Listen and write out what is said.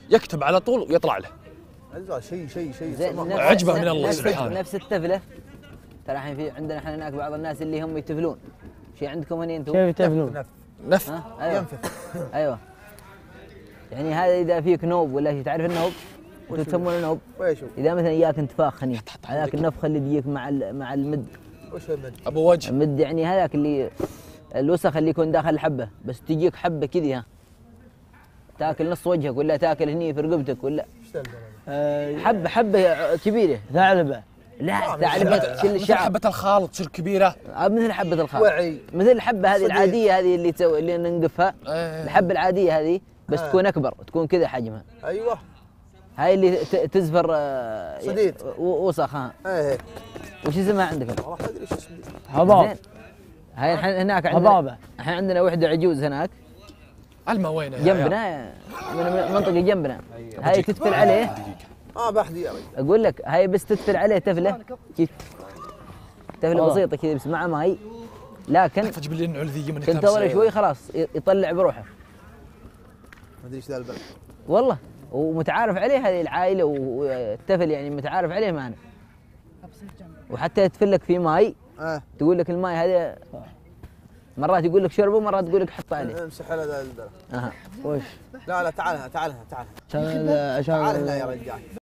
يكتب على طول ويطلع له. شيء عجبه من الله سبحانه. نفس التفله ترى الحين في عندنا احنا هناك بعض الناس اللي هم يتفلون. شيء عندكم هنا انتم؟ كيف يتفلون؟ نف. أيوة. ينفث. ايوه. يعني هذا اذا فيك نوب ولا شيء، تعرف النوب؟ انتم تسمونه نوب؟ اذا مثلا اياك انتفاخ هني، هذاك النفخه اللي تجيك مع المد. وش المد؟ ابو وجه. المد يعني هذاك اللي الوسخ اللي يكون داخل الحبه، بس تجيك حبه كذي ها. تاكل نص وجهك ولا تاكل هني في رقبتك ولا حبه كبيره. ثعلبه. لا ثعلبه تشيل الشعر. مثل حبه الخال تصير كبيره. مثل حبه الخال. وعي. مثل الحبه هذه العاديه هذه اللي ننقفها. الحبه العاديه هذه بس تكون اكبر، تكون كذا حجمها. ايوه. هاي اللي تزفر صديد وسخ. ها وش اسمها عندكم؟ والله ما ادري ايش اسمه. هضاب. هاي هناك عندنا هضابه. احنا عندنا وحده عجوز هناك علمه وينه جنبنا، من منطقه جنبنا. هاي تتفل عليه. بحدي يا رجل. اقول لك هاي بس تتفل عليه تفله كيف، تفله بسيطه كذا بس مع ماي، لكن فجيب لي النعل ذي من تنتظر شوي خلاص يطلع بروحه. ما ادري ايش ذا البلد والله. ومتعارف عليه هذه العائله، والتفل يعني متعارف عليه معنا. وحتى يتفل لك في ماي. تقول لك الماي هذا مرات يقول لك شربه، مرات تقول لك حط عليه. امسح على ذا البلد. وش؟ لا تعال هنا. عشان هنا يا رجال.